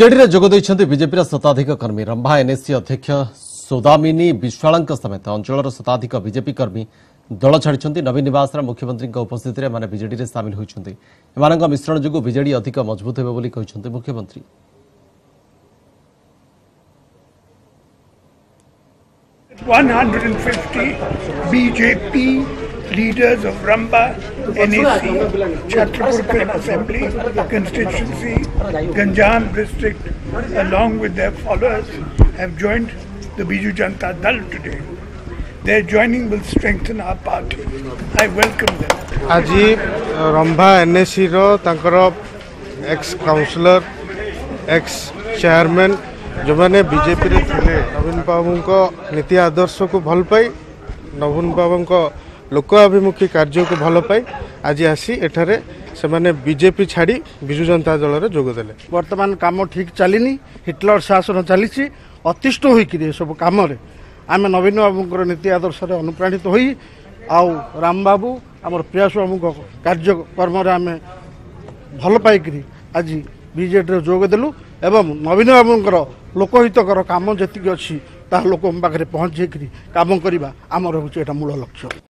BJD जोगद BJP शताधिक कर्मी Rambha NAC अध्यक्ष सौदामिनी विश्वाल समेत अंचल शताधिक बीजेपी कर्मी दल छाड़ी नवीन निवास मुख्यमंत्री उपस्थित में बीजेडी सामिल होती मिश्रण जो बीजेडी अधिक मजबूत होती मुख्यमंत्री 150 BJP leaders of Rambha NAC, Chhatrapur Assembly constituency, Ganjam district, along with their followers, have joined the Biju Janata Dal today. Their joining will strengthen our party. I welcome them. आज Rambha NAC रो तांकर x counsellor x chairman जो मैंने BJP रे थिले नवीन बाबू को नीति आदर्श को भल पाई नवीन बाबू को लोकाभिमुखी कार्य को भल पाई आज आसी एठारे से माने बीजेपी छाड़ी बिजु जनता दल रे जोग देले। वर्तमान काम ठीक चलिनी हिटलर शासन चली अतिष्ठ होकर सब कम आम नवीन बाबू नीति आदर्श अनुप्राणित हो राम बाबू आम प्रियास बाबू कार्यक्रम आम भल पाई आज बीजेडी जोग देलु एवं नवीन बाबू लोकहितकर काम जी अच्छी लोक पाखे पहुँचे काम करवा आमर हूँ मूल लक्ष्य।